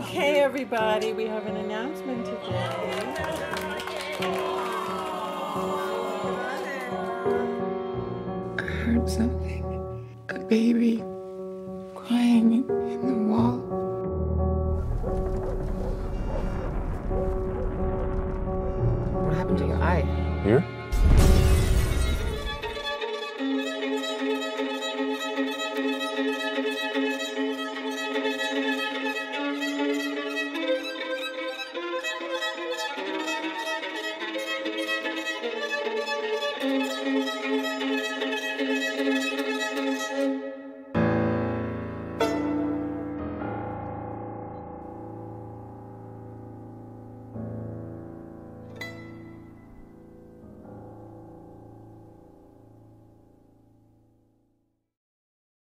Okay, everybody, we have an announcement today. I heard something. A baby crying in the wall. What happened to your eye? Here?